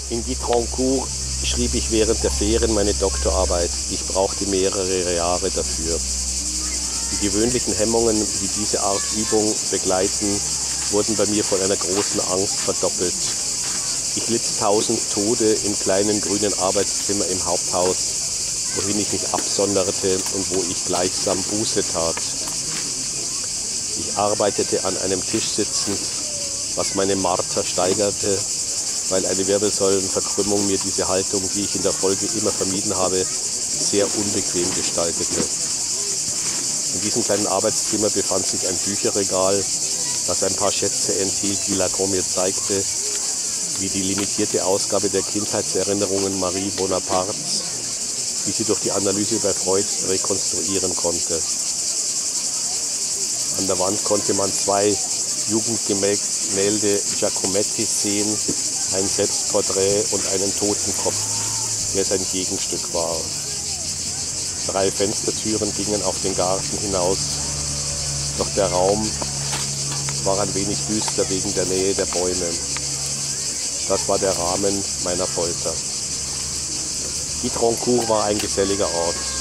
In Guitrancourt schrieb ich während der Ferien meine Doktorarbeit. Ich brauchte mehrere Jahre dafür. Die gewöhnlichen Hemmungen, die diese Art Übung begleiten, wurden bei mir von einer großen Angst verdoppelt. Ich litt 1000 Tode im kleinen grünen Arbeitszimmer im Haupthaus, wohin ich mich absonderte und wo ich gleichsam Buße tat. Ich arbeitete an einem Tisch sitzend, was meine Marter steigerte, weil eine Wirbelsäulenverkrümmung mir diese Haltung, die ich in der Folge immer vermieden habe, sehr unbequem gestaltete. In diesem kleinen Arbeitszimmer befand sich ein Bücherregal, das ein paar Schätze enthielt, wie Lacan mir zeigte, wie die limitierte Ausgabe der Kindheitserinnerungen Marie Bonapartes, wie sie durch die Analyse bei Freud rekonstruieren konnte. An der Wand konnte man 2 Jugendgemälde Giacomettis sehen, ein Selbstporträt und einen Totenkopf, der sein Gegenstück war. 3 Fenstertüren gingen auf den Garten hinaus, doch der Raum war ein wenig düster wegen der Nähe der Bäume. Das war der Rahmen meiner Folter. Guitrancourt war ein geselliger Ort.